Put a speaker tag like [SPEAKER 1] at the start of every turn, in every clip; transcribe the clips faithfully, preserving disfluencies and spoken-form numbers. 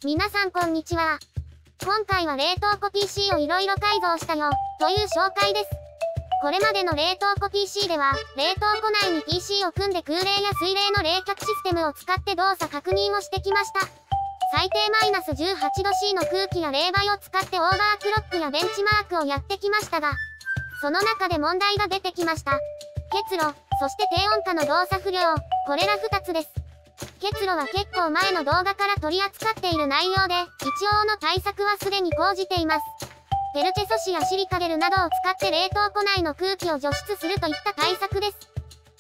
[SPEAKER 1] 皆さんこんにちは。今回は冷凍庫 ピーシー をいろいろ改造したよ、という紹介です。これまでの冷凍庫 ピーシー では、冷凍庫内に ピーシー を組んで空冷や水冷の冷却システムを使って動作確認をしてきました。最低マイナスじゅうはちど C の空気や冷媒を使ってオーバークロックやベンチマークをやってきましたが、その中で問題が出てきました。結露、そして低温下の動作不良、これらふたつです。結露は結構前の動画から取り扱っている内容で、一応の対策はすでに講じています。ペルチェ素子やシリカゲルなどを使って冷凍庫内の空気を除湿するといった対策です。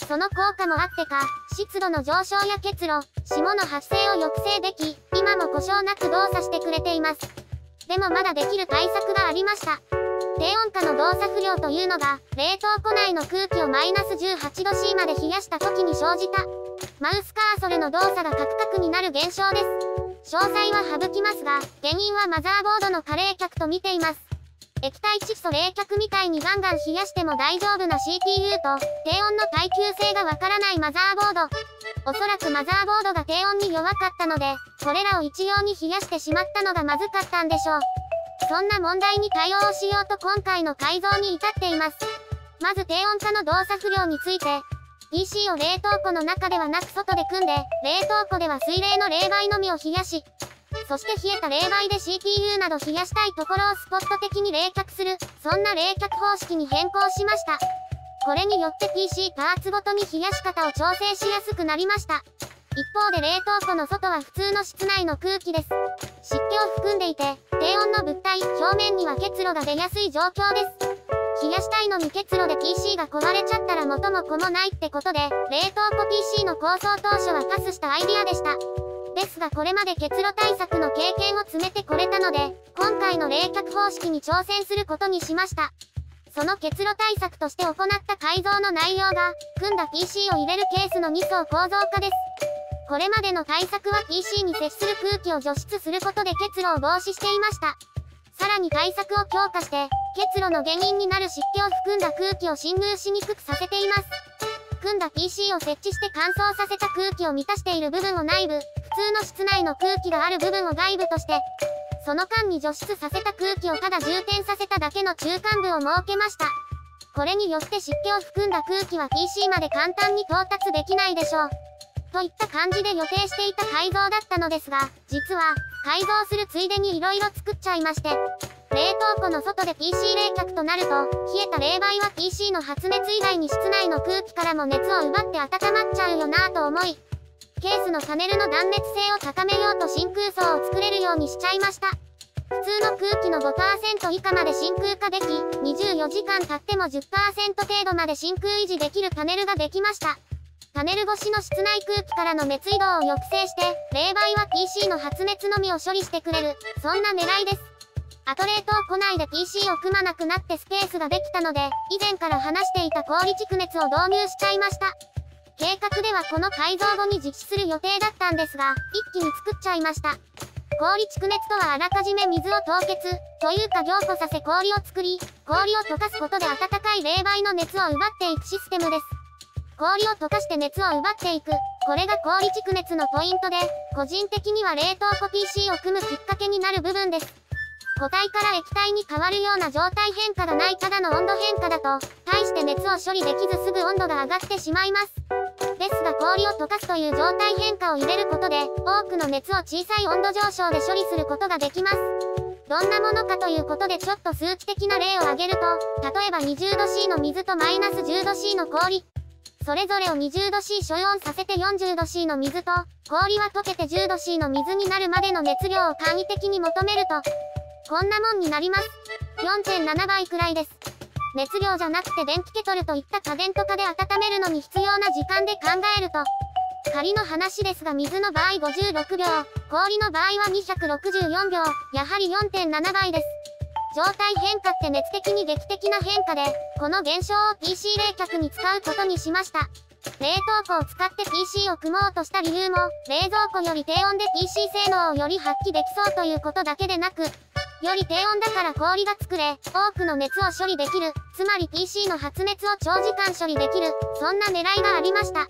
[SPEAKER 1] その効果もあってか、湿度の上昇や結露、霜の発生を抑制でき、今も故障なく動作してくれています。でもまだできる対策がありました。低温下の動作不良というのが、冷凍庫内の空気をマイナスじゅうはちど C まで冷やした時に生じた、マウスカーソルの動作がカクカクになる現象です。詳細は省きますが、原因はマザーボードの過冷却と見ています。液体窒素冷却みたいにガンガン冷やしても大丈夫な シーピーユー と、低温の耐久性がわからないマザーボード。おそらくマザーボードが低温に弱かったので、これらを一様に冷やしてしまったのがまずかったんでしょう。そんな問題に対応しようと今回の改造に至っています。まず低温下の動作不良について、ピーシー を冷凍庫の中ではなく外で組んで、冷凍庫では水冷の冷媒のみを冷やし、そして冷えた冷媒で シーピーユー など冷やしたいところをスポット的に冷却する、そんな冷却方式に変更しました。これによって ピーシー パーツごとに冷やし方を調整しやすくなりました。一方で冷凍庫の外は普通の室内の空気です。湿気を含んでいて、低温の物体、表面には結露が出やすい状況です。冷やしたいのに結露で ピーシー が壊れちゃったら元も子もないってことで、冷凍庫 ピーシー の構想当初はパスしたアイディアでした。ですがこれまで結露対策の経験を詰めてこれたので、今回の冷却方式に挑戦することにしました。その結露対策として行った改造の内容が、組んだ ピーシー を入れるケースのに層構造化です。これまでの対策は ピーシー に接する空気を除湿することで結露を防止していました。さらに対策を強化して、結露の原因になる湿気を含んだ空気を侵入しにくくさせています。組んだ ピーシー を設置して乾燥させた空気を満たしている部分を内部、普通の室内の空気がある部分を外部として、その間に除湿させた空気をただ充填させただけの中間部を設けました。これによって湿気を含んだ空気は ピーシー まで簡単に到達できないでしょう。といった感じで予定していた改造だったのですが、実は、改造するついでに色々作っちゃいまして、冷凍庫の外で ピーシー 冷却となると、冷えた冷媒は ピーシー の発熱以外に室内の空気からも熱を奪って温まっちゃうよなぁと思い、ケースのパネルの断熱性を高めようと真空層を作れるようにしちゃいました。普通の空気の ごパーセント 以下まで真空化でき、にじゅうよじかん経っても じゅっパーセント 程度まで真空維持できるパネルができました。パネル越しの室内空気からの熱移動を抑制して、冷媒は ピーシー の発熱のみを処理してくれる、そんな狙いです。あと冷凍庫内で ピーシー を組まなくなってスペースができたので、以前から話していた氷蓄熱を導入しちゃいました。計画ではこの改造後に実施する予定だったんですが、一気に作っちゃいました。氷蓄熱とはあらかじめ水を凍結、というか凝固させ氷を作り、氷を溶かすことで温かい冷媒の熱を奪っていくシステムです。氷を溶かして熱を奪っていく、これが氷蓄熱のポイントで、個人的には冷凍庫 ピーシー を組むきっかけになる部分です。固体から液体に変わるような状態変化がないただの温度変化だと、大して熱を処理できずすぐ温度が上がってしまいます。ですが氷を溶かすという状態変化を入れることで、多くの熱を小さい温度上昇で処理することができます。どんなものかということでちょっと数値的な例を挙げると、例えばにじゅうど C の水とマイナスじゅうど C の氷。それぞれをにじゅうど C 所温させてよんじゅうど C の水と、氷は溶けてじゅうど C の水になるまでの熱量を簡易的に求めると、こんなもんになります。よんてんなな 倍くらいです。熱量じゃなくて電気ケトルといった家電とかで温めるのに必要な時間で考えると、仮の話ですが水の場合ごじゅうろくびょう、氷の場合はにひゃくろくじゅうよんびょう、やはり よんてんなな 倍です。状態変化って熱的に劇的な変化で、この現象を ピーシー 冷却に使うことにしました。冷凍庫を使って ピーシー を組もうとした理由も、冷蔵庫より低温で ピーシー 性能をより発揮できそうということだけでなく、より低温だから氷が作れ、多くの熱を処理できる、つまり ピーシー の発熱を長時間処理できる、そんな狙いがありました。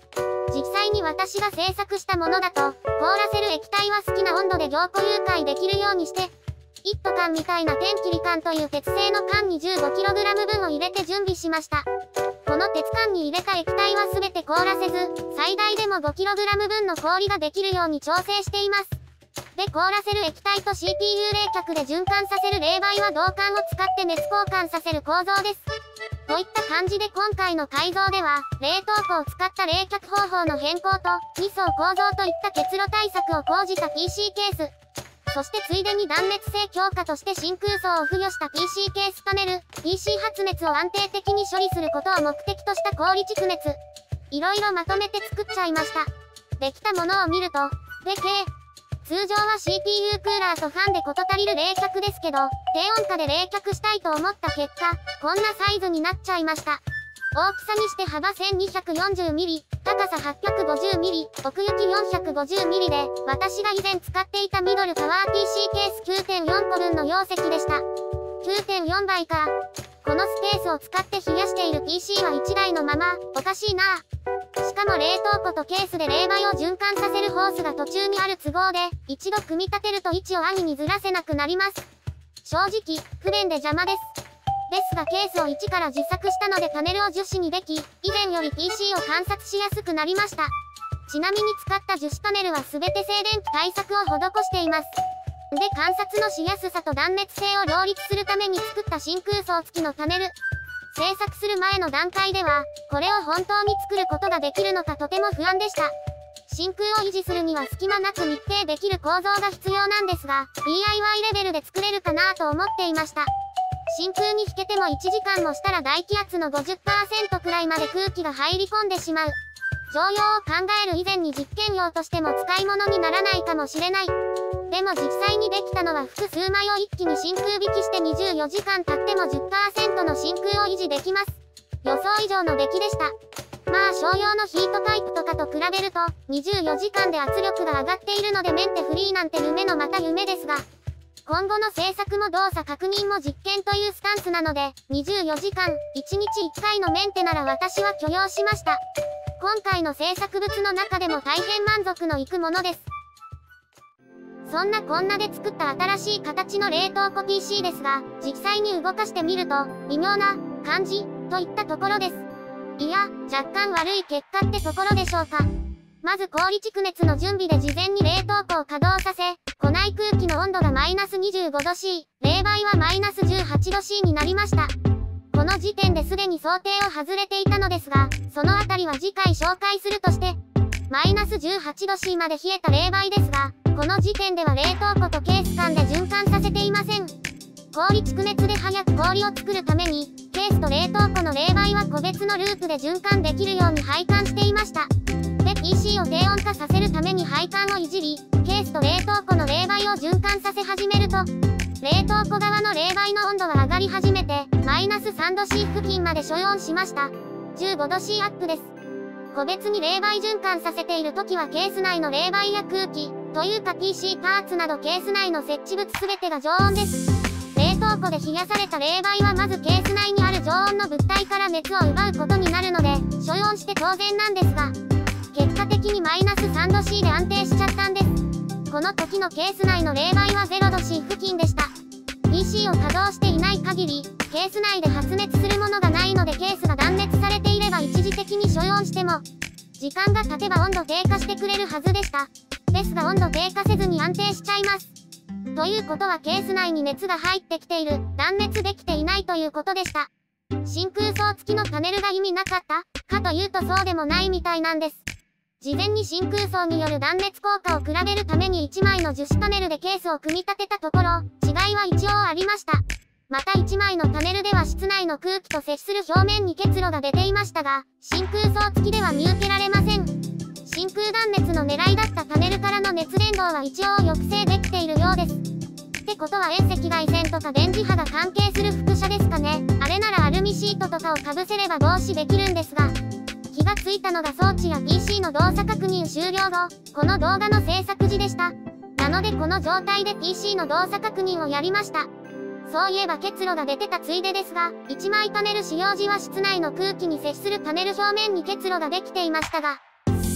[SPEAKER 1] 実際に私が製作したものだと、凍らせる液体は好きな温度で凝固融解できるようにして、一斗缶みたいな天切り缶という鉄製の缶に じゅうごキログラム 分を入れて準備しました。この鉄缶に入れた液体は全て凍らせず、最大でも ごキログラム 分の氷ができるように調整しています。で、凍らせる液体と シーピーユー 冷却で循環させる冷媒は銅管を使って熱交換させる構造です。といった感じで今回の改造では、冷凍庫を使った冷却方法の変更と、に層構造といった結露対策を講じた ピーシー ケース。そしてついでに断熱性強化として真空層を付与した ピーシー ケースパネル、ピーシー 発熱を安定的に処理することを目的とした氷蓄熱。いろいろまとめて作っちゃいました。できたものを見ると、でけえ。通常は シーピーユー クーラーとファンで事足りる冷却ですけど、低温下で冷却したいと思った結果、こんなサイズになっちゃいました。大きさにして幅 せんにひゃくよんじゅうミリ、高さ はっぴゃくごじゅうミリ、奥行き よんひゃくごじゅうミリで、私が以前使っていたミドルパワー ピーシー ケース きゅうてんよん 個分の容積でした。きゅうてんよん 倍か。このスペースを使って冷やしている ピーシー はいちだいのまま、おかしいな。しかも冷凍庫とケースで冷媒を循環させるホースが途中にある都合で、一度組み立てると位置を兄にずらせなくなります。正直、不便で邪魔です。ですがケースを一から自作したのでパネルを樹脂にでき、以前より ピーシー を観察しやすくなりました。ちなみに使った樹脂パネルは全て静電気対策を施しています。で、観察のしやすさと断熱性を両立するために作った真空層付きのパネル。製作する前の段階では、これを本当に作ることができるのかとても不安でした。真空を維持するには隙間なく密閉できる構造が必要なんですが、ディーアイワイ レベルで作れるかなと思っていました。真空に引けてもいちじかんもしたら大気圧の ごじゅっパーセント くらいまで空気が入り込んでしまう。常用を考える以前に実験用としても使い物にならないかもしれない。でも実際にできたのは複数枚を一気に真空引きしてにじゅうよじかん経っても じゅっパーセント の真空を維持できます。予想以上の出来でした。まあ商用のヒートパイプとかと比べるとにじゅうよじかんで圧力が上がっているのでメンテフリーなんて夢のまた夢ですが、今後の制作も動作確認も実験というスタンスなので、にじゅうよじかん、いちにちいっかいのメンテなら私は許容しました。今回の制作物の中でも大変満足のいくものです。そんなこんなで作った新しい形の冷凍庫 ピーシー ですが、実際に動かしてみると、微妙な感じといったところです。いや、若干悪い結果ってところでしょうか。まず氷蓄熱の準備で事前に冷凍庫を稼働させ、庫内空気の温度がマイナスにじゅうごど C、冷媒はマイナスじゅうはちど C になりました。この時点ですでに想定を外れていたのですが、そのあたりは次回紹介するとして、マイナスじゅうはちど C まで冷えた冷媒ですが、この時点では冷凍庫とケース間で循環させていません。氷蓄熱で早く氷を作るために、ケースと冷凍庫の冷媒は個別のループで循環できるように配管していました。で、ピーシー を低温化させるために配管をいじり、ケースと冷凍庫の冷媒を循環させ始めると、冷凍庫側の冷媒の温度が上がり始めて、マイナスさんど C 付近まで所要しました。じゅうごど C アップです。個別に冷媒循環させているときはケース内の冷媒や空気、というか ピーシー パーツなどケース内の設置物すべてが常温です。冷凍庫で冷やされた冷媒はまずケース内にある常温の物体から熱を奪うことになるので、所要して当然なんですが、結果的にマイナスさんど C で安定しちゃったんです。この時のケース内の冷媒はゼロど C 付近でした。ピーシー を稼働していない限り、ケース内で発熱するものがないのでケースが断熱されていれば一時的に所要しても、時間が経てば温度低下してくれるはずでした。ですが温度低下せずに安定しちゃいます。ということはケース内に熱が入ってきている、断熱できていないということでした。真空層付きのパネルが意味なかったかというとそうでもないみたいなんです。事前に真空層による断熱効果を比べるためにいちまいの樹脂パネルでケースを組み立てたところ、違いは一応ありました。またいちまいのパネルでは室内の空気と接する表面に結露が出ていましたが、真空層付きでは見受けられません。真空断熱の狙いだったパネルからの熱伝導は一応抑制できているようです。ってことは遠赤外線とか電磁波が関係する輻射ですかね。あれならアルミシートとかをかぶせれば防止できるんですが、気がついたのが装置や ピーシー の動作確認終了後、この動画の制作時でした。なのでこの状態で ピーシー の動作確認をやりました。そういえば結露が出てたついでですが、いちまいパネル使用時は室内の空気に接するパネル表面に結露ができていましたが、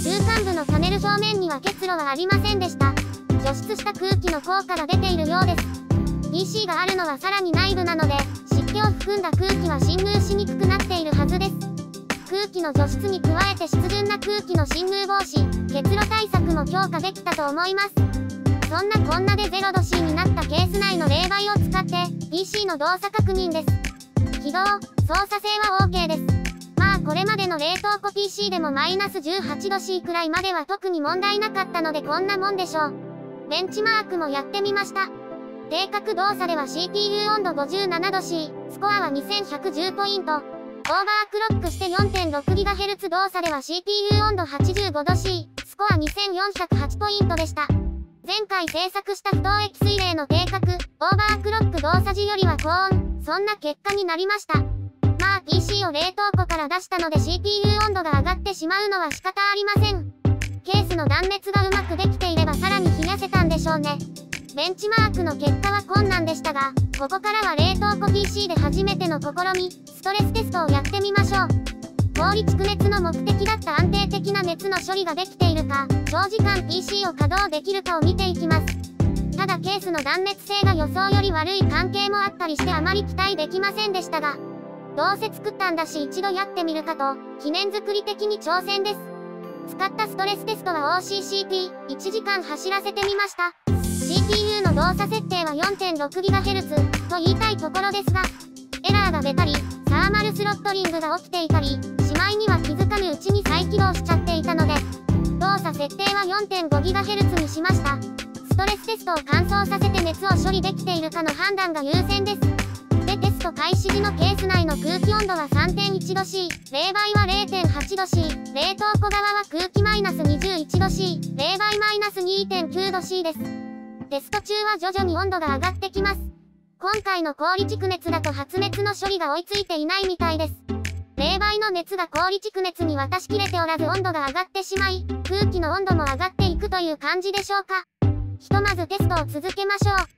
[SPEAKER 1] 中間部のパネル表面には結露はありませんでした。除湿した空気の効果が出ているようです。ピーシー があるのはさらに内部なので、湿気を含んだ空気は侵入しにくくなっているはずです。空気の除湿に加えて湿潤な空気の侵入防止、結露対策も強化できたと思います。そんなこんなで ゼロドシー になったケース内の冷媒を使って ピーシー の動作確認です。起動、操作性は OK です。まあこれまでの冷凍庫 ピーシー でもマイナスじゅうはちドシー くらいまでは特に問題なかったのでこんなもんでしょう。ベンチマークもやってみました。定格動作では シーピーユー 温度 ごじゅうななドシー、スコアはにせんひゃくじゅうポイント。オーバークロックして よんてんろくギガヘルツ 動作では シーピーユー 温度はちじゅうごドシー、スコアにせんよんひゃくはちポイントでした。前回制作した不凍液水冷の定格、オーバークロック動作時よりは高温、そんな結果になりました。まあ ピーシー を冷凍庫から出したので シーピーユー 温度が上がってしまうのは仕方ありません。ケースの断熱がうまくできていればさらに冷やせたんでしょうね。ベンチマークの結果は困難でしたが、ここからは冷凍庫 ピーシー で初めての試み、ストレステストをやってみましょう。氷蓄熱の目的だった安定的な熱の処理ができているか、長時間 ピーシー を稼働できるかを見ていきます。ただケースの断熱性が予想より悪い関係もあったりしてあまり期待できませんでしたが、どうせ作ったんだし一度やってみるかと、記念作り的に挑戦です。使ったストレステストは オーシーシーティー、いちじかん走らせてみました。シーピーユー の動作設定は よんてんろくギガヘルツ と言いたいところですが、エラーが出たり、サーマルスロットリングが起きていたり、しまいには気づかぬうちに再起動しちゃっていたので、動作設定は よんてんごギガヘルツ にしました。ストレステストを乾燥させて熱を処理できているかの判断が優先です。で、テスト開始時のケース内の空気温度は さんてんいちドシー、冷媒は れいてんはちドシー、冷凍庫側は空気マイナスにじゅういちドシー、冷媒マイナス にてんきゅうドシーです。テスト中は徐々に温度が上がってきます。今回の氷蓄熱だと発熱の処理が追いついていないみたいです。冷媒の熱が氷蓄熱に渡しきれておらず温度が上がってしまい、空気の温度も上がっていくという感じでしょうか。ひとまずテストを続けましょう。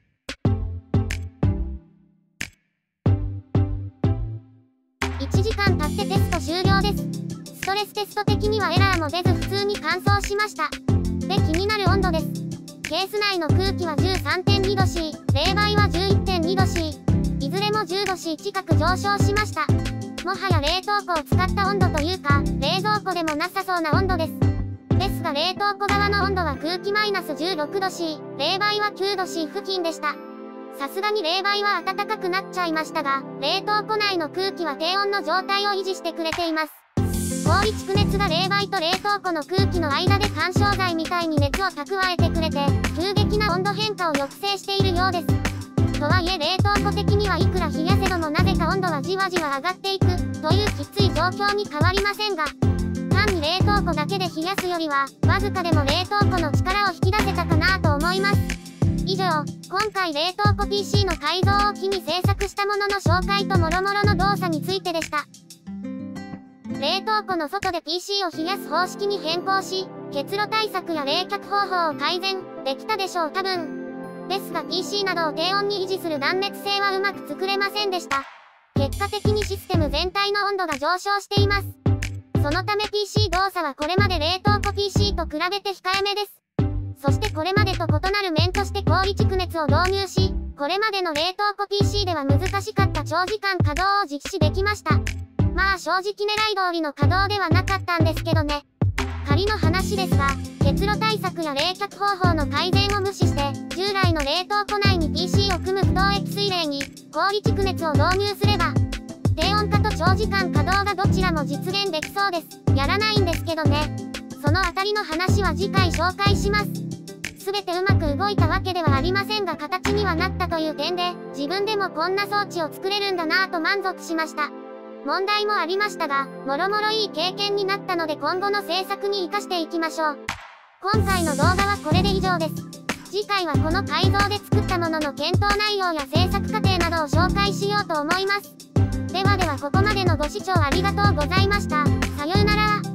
[SPEAKER 1] いちじかん経ってテスト終了です。ストレステスト的にはエラーも出ず普通に乾燥しました。で、気になる温度です。ケース内の空気は じゅうさんてんにドシー、冷媒は じゅういってんにドシー、いずれもじゅうドシー近く上昇しました。もはや冷凍庫を使った温度というか、冷蔵庫でもなさそうな温度です。ですが冷凍庫側の温度は空気マイナスじゅうろくドシー、冷媒はきゅうドシー付近でした。さすがに冷媒は暖かくなっちゃいましたが、冷凍庫内の空気は低温の状態を維持してくれています。氷蓄熱が冷媒と冷凍庫の空気の間で干渉剤みたいに熱を蓄えてくれて、急激な温度変化を抑制しているようです。とはいえ冷凍庫的にはいくら冷やせどもなぜか温度はじわじわ上がっていく、というきつい状況に変わりませんが、単に冷凍庫だけで冷やすよりは、わずかでも冷凍庫の力を引き出せたかなと思います。以上、今回冷凍庫 ピーシー の改造を機に制作したものの紹介と諸々の動作についてでした。冷凍庫の外で ピーシー を冷やす方式に変更し、結露対策や冷却方法を改善できたでしょう多分。ですが ピーシー などを低温に維持する断熱性はうまく作れませんでした。結果的にシステム全体の温度が上昇しています。そのため ピーシー 動作はこれまで冷凍庫 ピーシー と比べて控えめです。そしてこれまでと異なる面として氷蓄熱を導入し、これまでの冷凍庫 ピーシー では難しかった長時間稼働を実施できました。まあ正直狙い通りの稼働ではなかったんですけどね。仮の話ですが、結露対策や冷却方法の改善を無視して、従来の冷凍庫内に ピーシー を組む不凍液水冷に氷蓄熱を導入すれば、低温化と長時間稼働がどちらも実現できそうです。やらないんですけどね。そのあたりの話は次回紹介します。すべてうまく動いたわけではありませんが形にはなったという点で、自分でもこんな装置を作れるんだなぁと満足しました。問題もありましたが、もろもろいい経験になったので今後の制作に活かしていきましょう。今回の動画はこれで以上です。次回はこの改造で作ったものの検討内容や制作過程などを紹介しようと思います。ではではここまでのご視聴ありがとうございました。さようなら。